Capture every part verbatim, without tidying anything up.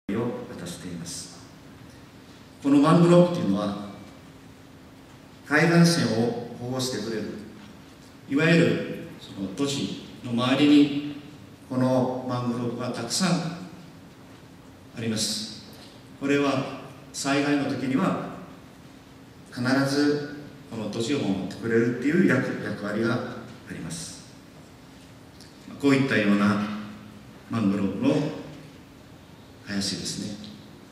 を渡しています。このマングローブというのは海岸線を保護してくれる、いわゆるその都市の周りにこのマングローブがたくさんあります。これは災害の時には必ずこの都市を守ってくれるっていう 役, 役割があります。こういったようなマングローブの林ですね。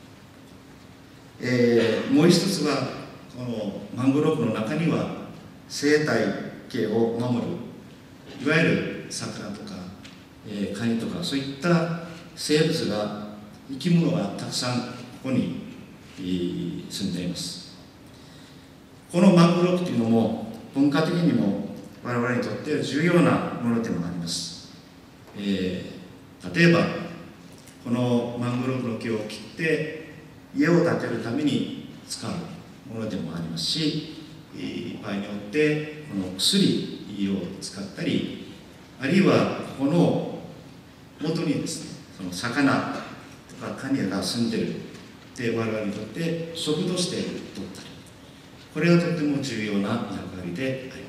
えー、もう一つはこのマングローブの中には生態系を守る、いわゆる魚とか、えー、カニとかそういった生物が、生き物がたくさんここに、えー、住んでいます。このマングローブというのも文化的にも我々にとって重要なものでもあります。えー、例えばこのマングローブの木を切って家を建てるために使うものでもありますし、場合によってこの薬を使ったり、あるいはこの元にですね、その魚とかカニが住んでいるで我々にとって食として取ったり、これはとても重要な役割であります。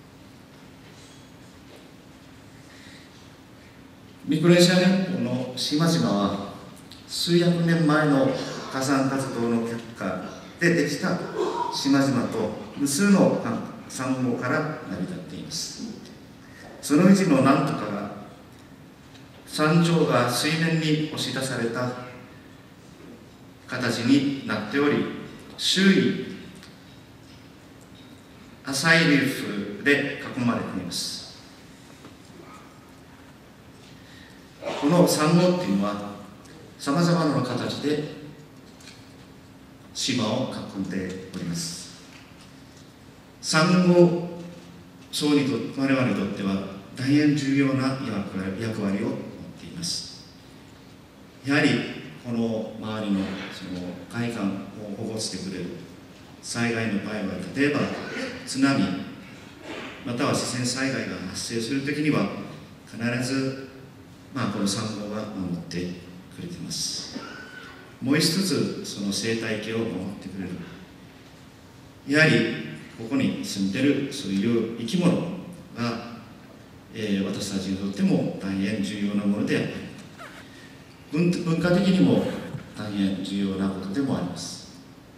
ミクロネシア連邦の島々は数百年前の火山活動の結果でできた島々と無数のサンゴから成り立っています。そのうちの何とかが山頂が水面に押し出された形になっており、周囲浅いリーフで囲まれています。このサンゴっていうのはさまざまな形で島を囲んでおります。サンゴ礁にとって我々にとっては大変重要な役割を持っています。やはりこの周りのその海岸を保護してくれる、災害の場合は例えば津波または自然災害が発生するときには必ずまあ、このサンゴが守ってくれています。もう一つその生態系を守ってくれる、やはりここに住んでいるそういう生き物が、えー、私たちにとっても大変重要なものである。 文, 文化的にも大変重要なことでもあります。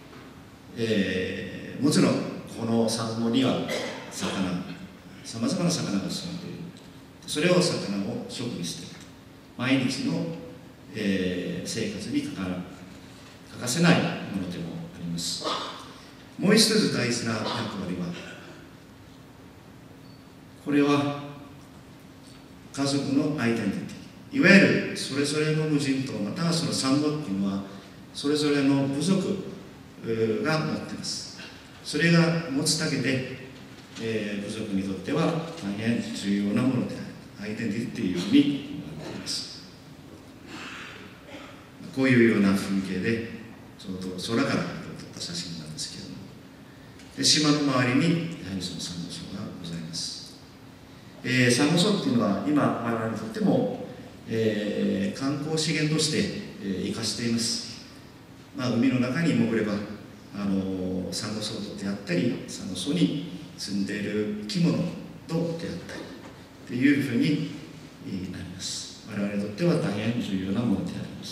えー、もちろんこのサンゴには魚、さまざまな魚が住んでいる。それを魚を食にして毎日の、えー、生活に欠か欠かせないものでもあります。もう一つ大事な役割は、これは家族のアイデンティティ、いわゆるそれぞれの無人島またはそのサンゴっていうのはそれぞれの部族が持っています。それが持つだけで、えー、部族にとっては大変重要なものである、アイデンティティというふうにこういうような風景でちょうど空から撮った写真なんですけれども、で島の周りにやはりそのサンゴ礁がございます。えー、サンゴ礁っていうのは今我々にとっても、えー、観光資源として、えー、生かしています。まあ、海の中に潜ればあのサンゴ礁と出会ったり、サンゴ礁に住んでいる生き物と出会ったりというふうになります。我々にとっては大変重要なものであります。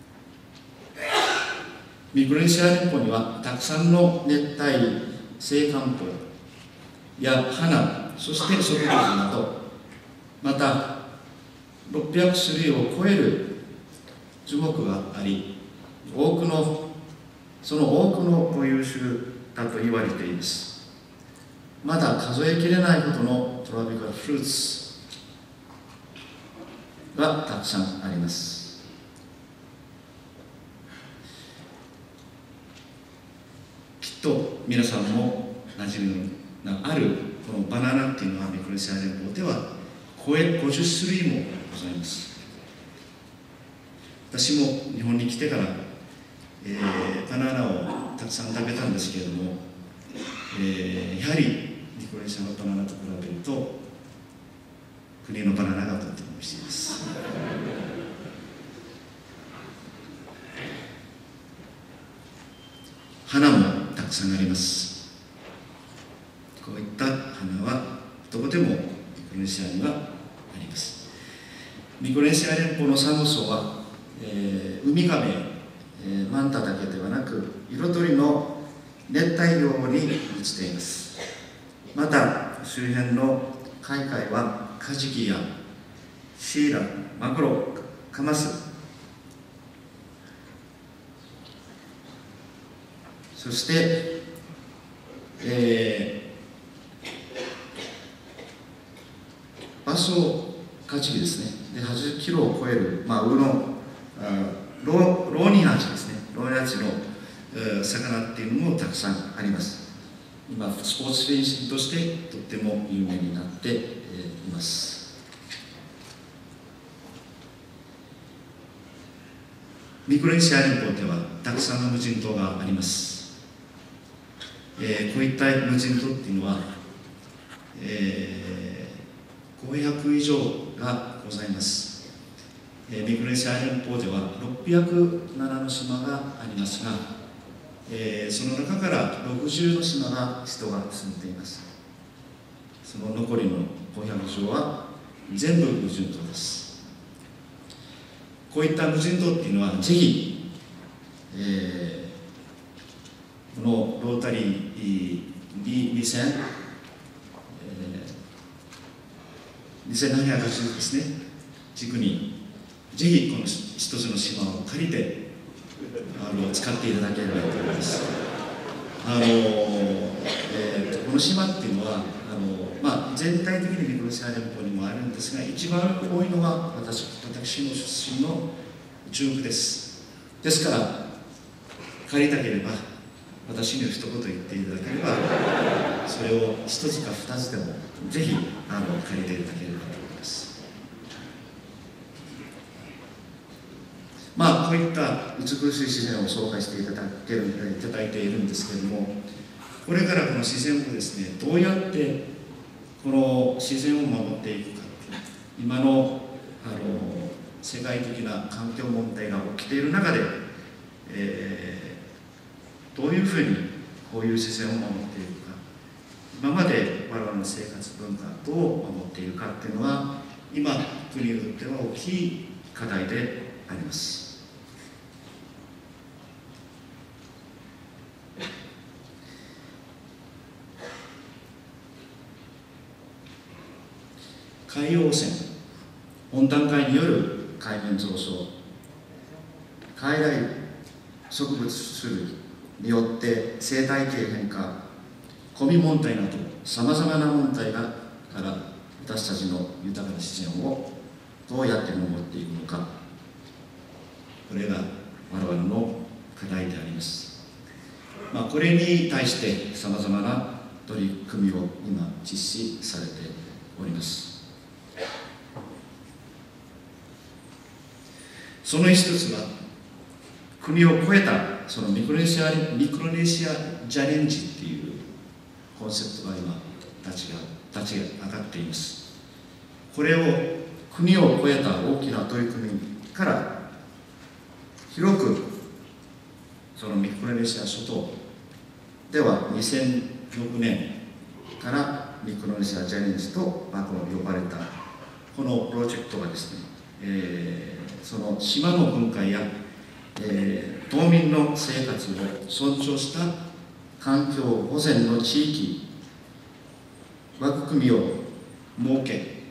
ミクロネシア連邦にはたくさんの熱帯生漢方や花、そして植物など、またろっぴゃくしゅるいを超える樹木があり、多くのその多くの固有種だと言われています。まだ数えきれないほどのトロピカルフルーツがたくさんあります。と皆さんも馴染みのあるこのバナナっていうのはミクロネシア連邦ではごじゅっしゅるいもございます。私も日本に来てから、えー、バナナをたくさん食べたんですけれども、えー、やはりミクロネシアのバナナと比べると国のバナナがとっても美味しいです。 花もたくさんあります。こういった花はどこでもミクロネシアにはあります。ミクロネシア連邦のサンゴ礁は、えー、ウミガメ、えー、マンタだけではなく色とりの熱帯魚に満ちています。また周辺の海海はカジキやシイラ、マグロ、カマス、そして、えー、バショカジキですね。ではちじゅっキロを超える、まあ、ウのローニハチですね。ローニハチの、えー、魚っていうのもたくさんあります。今スポーツフェンシングとしてとっても有名になって、えー、います。ミクロネシア連邦ではたくさんの無人島があります。えー、こういった無人島っていうのは、えー、ごひゃく以上がございます。えー、ミクロネシア連邦ではろっぴゃくななの島がありますが、えー、その中からろくじゅうの島が人が住んでいます。その残りのごひゃく以上は全部無人島です。こういった無人島っていうのはぜひ、えー、このロータリー ビーにせん、えー、にせんななひゃくはちじゅうですね、軸にぜひこの一つの島を借りてあの使っていただければと思います。あの、えー、この島っていうのはあの、まあ、全体的にミクロネシア連邦にもあるんですが、一番多いのは私、私の出身の中国です。ですから借りたければ私に一言言っていただければそれを一つか二つでもぜひあの借りていただければと思います。まあ、こういった美しい自然を紹介していただけるいただいているんですけれども、これからこの自然をですね、どうやってこの自然を守っていくか、今の、あの世界的な環境問題が起きている中で、えー、どういうふうにこういう自然を守っていくか、今まで我々の生活文化どう守っているかっていうのは、今国にとっては大きい課題であります。海洋汚染、温暖化による海面上昇、外来植物種類によって生態系変化、ゴミ問題などさまざまな問題がから私たちの豊かな自然をどうやって守っていくのか、これが我々の課題であります。まあ、これに対してさまざまな取り組みを今実施されております。その一つは国を越えたそのミクロネシアミクロネシアチャレンジっていうコンセプトが今立ちが立ち上がっています。これを国を越えた大きな取り組みから広くそのミクロネシア諸島ではにせんろくねんからミクロネシアチャレンジと、まあ、この呼ばれたこのプロジェクトがですね、えーその島の文化や、えー、島民の生活を尊重した環境保全の地域枠組みを設け、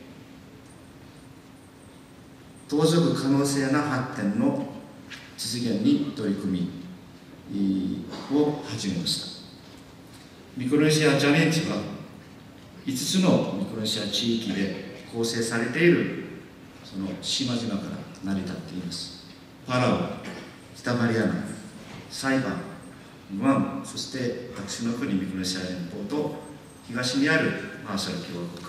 島しょ部可能性な発展の実現に取り組みを始めました。ミクロネシアチャレンジはいつつのミクロネシア地域で構成されているその島々から成り立っています。パラオ、北マリアナ、サイパン、グアム、そして私の国ミクロネシア連邦と東にあるマーシャル共和国、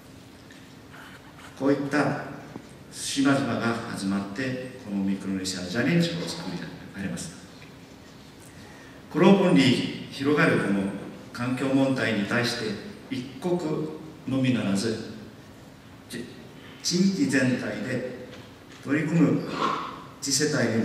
こういった島々が始まってこのミクロネシアチャレンジを作り上げました。グローバルに広がるこの環境問題に対して一国のみならず地域全体で取り組む次世代に